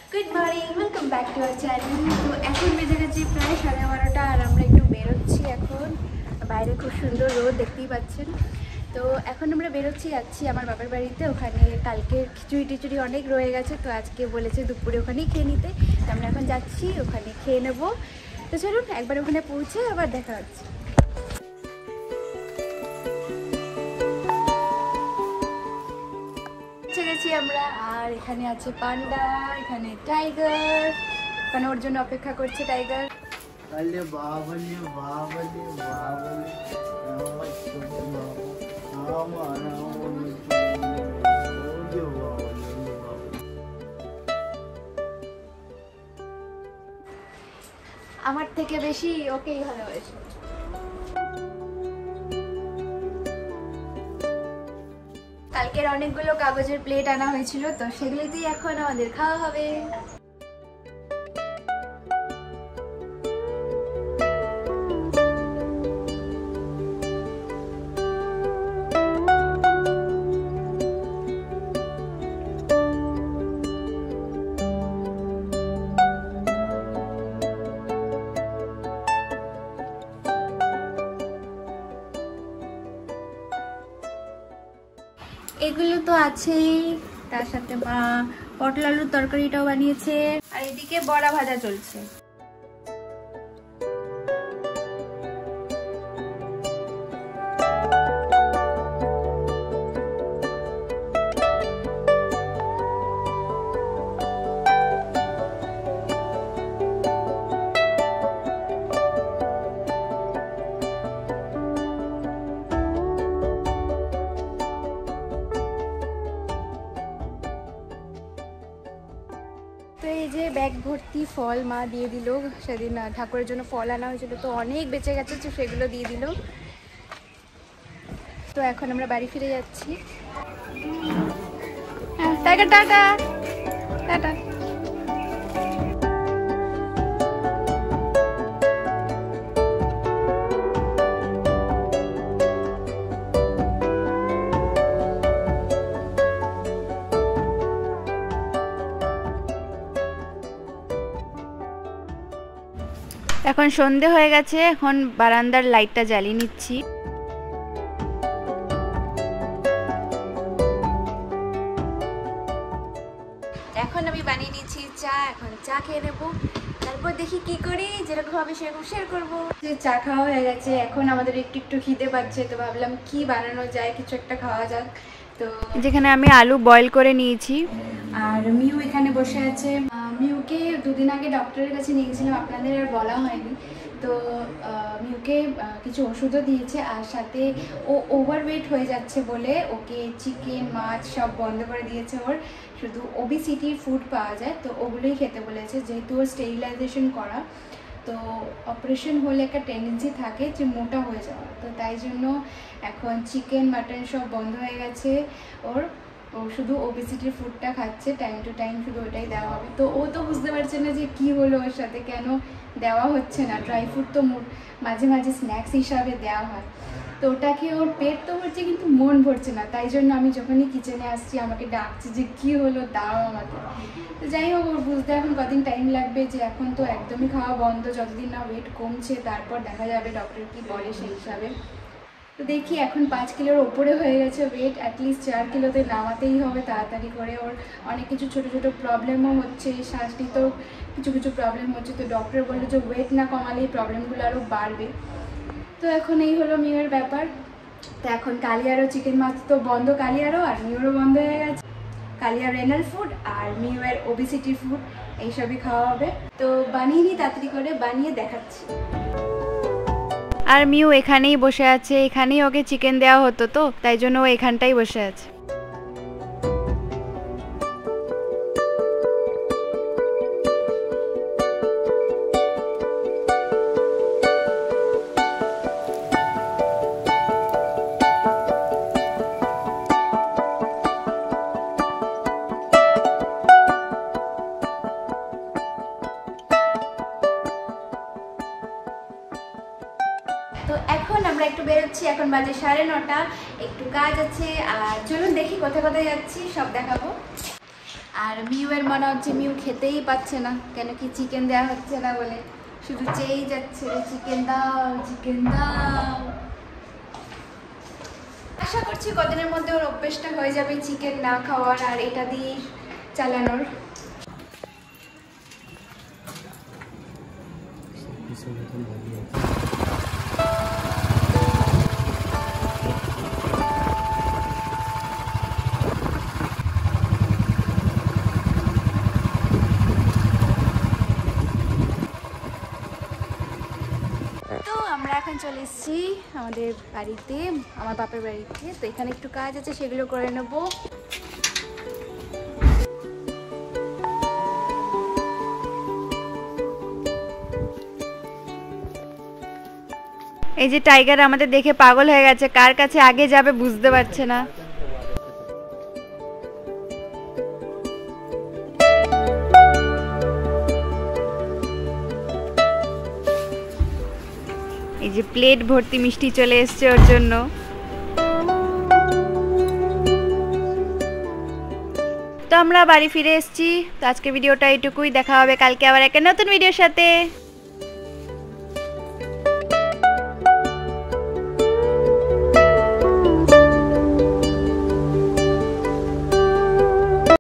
Good morning, welcome back to our channel. তো এখন বেজে গেছে প্রায় 12:30 আর আমরা একটু বেরোচ্ছি। এখন বাইরে খুব সুন্দর রোদ দেখতেই পাচ্ছেন। তো এখন আমরা বেরোচ্ছি, যাচ্ছি আমার বাবার বাড়িতে। ওখানে কালকে খিচুড়ি টিচুড়ি অনেক রয়ে গেছে, তো আজকে বলেছে দুপুরে ওখানেই খেয়ে নিতে। তো আমরা এখন যাচ্ছি, ওখানে খেয়ে নেবো। তো চলুন একবার ওখানে পৌঁছে আবার দেখা হচ্ছে। গেছি আমরা, আর এখানে আছে পান্ডা, এখানে টাইগার, এখানে ওর জন্য অপেক্ষা করছে টাইগার। আমার থেকে বেশি ওকেই ভালোবাসি। কালকের অনেকগুলো কাগজের প্লেট আনা হয়েছিল, তো সেগুলিতেই এখন আমাদের খাওয়া হবে। এগুলো তো আছেই, তার সাথে মা পটল আলুর তরকারিটাও বানিয়েছে, আর এদিকে বড়া ভাজা চলছে। তো এই যে ব্যাগ ভর্তি ফল মা দিয়ে দিল। সেদিন ঠাকুরের জন্য ফল আনা হয়েছিল, তো অনেক বেঁচে গেছে, তো সেগুলো দিয়ে দিল। তো এখন আমরা বাড়ি ফিরে যাচ্ছি। হ্যাঁ, টাটা টাটা টাটা। এখন সন্ধে হয়ে গেছে, এখন বারান্দার লাইটটা জ্বালিয়ে নিচ্ছি। এখন আমি বানিয়ে নিচ্ছি চা, এখন চা খেয়ে নেবো, তারপর দেখি কি করি, যেরকম হবে সেরকম শেয়ার করবো। যে চা খাওয়া হয়ে গেছে, এখন আমাদের একটু একটু খিদে পাচ্ছে, তো ভাবলাম কি বানানো যায়, কিছু একটা খাওয়া যাক। তো যেখানে আমি আলু বয়েল করে নিয়েছি, আর মিউ এখানে বসে আছে। মিউকে দুদিন আগে ডক্টরের কাছে নিয়ে গেছিলাম, আপনাদের আর বলা হয়নি। তো মিউকে কিছু ওষুধও দিয়েছে, আর সাথে ও ওভারওয়েট হয়ে যাচ্ছে বলে ওকে চিকেন মাছ সব বন্ধ করে দিয়েছে। ওর শুধু ওবিসিটির ফুড পাওয়া যায়, তো ওগুলোই খেতে বলেছে, যেহেতু ওর স্টেরিলাইজেশন করা। তো অপারেশন হলে একটা টেন্ডেন্সি থাকে যে মোটা হয়ে যাওয়া, তো তাই জন্য এখন চিকেন মাটন সব বন্ধ হয়ে গেছে ওর। ও শুধু ওবেসিটির ফুডটা খাচ্ছে, টাইম টু টাইম শুধু ওটাই দেওয়া হবে। তো ও তো বুঝতে পারছে না যে কি হলো ওর সাথে, কেন দেওয়া হচ্ছে না। ড্রাই ফ্রুট তো মাঝে মাঝে স্ন্যাক্স হিসাবে দেওয়া হয়, তো ওটা খেয়ে ওর পেট তো ভরছে কিন্তু মন ভরছে না। তাই জন্য আমি যখনই কিচেনে আসছি আমাকে ডাকছে যে কি হলো, দাও আমাকে। তো যাই হোক, ওর বুঝতে এখন কদিন টাইম লাগবে, যে এখন তো একদমই খাওয়া বন্ধ, যতদিন না ওয়েট কমছে, তারপর দেখা যাবে ডক্টর কি বলে সেই হিসাবে। তো দেখি, এখন 5 কিলোর ওপরে হয়ে গেছে ওয়েট, অ্যাটলিস্ট 4 কিলোতে নামাতেই হবে তাড়াতাড়ি করে। ওর অনেক কিছু ছোটো ছোটো প্রবলেমও হচ্ছে, শ্বাস নিতেও কিছু কিছু প্রবলেম হচ্ছে। তো ডক্টর বললো যে ওয়েট না কমালে এই প্রবলেমগুলো আরও বাড়বে। তো এখন এই হলো মিউয়ের ব্যাপার। তো এখন কালিয়ারও চিকেন মাছ তো বন্ধ, কালিয়ারও আর মিউরও বন্ধ হয়ে গেছে। কালিয়ার রেনাল ফুড আর মিউয়ের ওবেসিটি ফুড এইসবই খাওয়া হবে। তো বানিয়ে নিই, তাড়াতাড়ি করে বানিয়ে দেখাচ্ছি। আর মিউ এখানেই বসে আছে, এখানেই ওকে চিকেন দেওয়া হতো, তো তাই জন্য ও এখানটাই বসে আছে। তো এখন আমরা একটু বেরোচ্ছি, এখন বাজে 9:30, একটু কাজ আছে। আর চলুন দেখি কোথায় কোথায় যাচ্ছি, সব দেখাবো। আর মিউয়ের মনে হচ্ছে মিউ খেতেই পাচ্ছে না, কেন কি চিকেন দেওয়া হচ্ছে না বলে শুধু চেয়েই যাচ্ছে চিকেন দাও চিকেন দাও। আশা করছি কদিনের মধ্যে ওর অভ্যেসটা হয়ে যাবে চিকেন না খাওয়ার আর এটা দিয়ে চালানোর। তো আমরা এখন চলে এসেছি আমাদের বাড়িতে, আমার বাপের বাড়িতে। তো এখানে একটু কাজ আছে, সেগুলো করে নেব। এই যে টাইগার আমাদের দেখে পাগল হয়ে গেছে, কার কাছে আগে যাবে বুঝতে পারছে না। এই যে প্লেট ভর্তি মিষ্টি চলে এসছে ওর জন্য। তো আমরা বাড়ি ফিরে এসেছি। তো আজকে ভিডিওটা এইটুকুই, দেখা হবে কালকে আবার একটা নতুন ভিডিওর সাথে।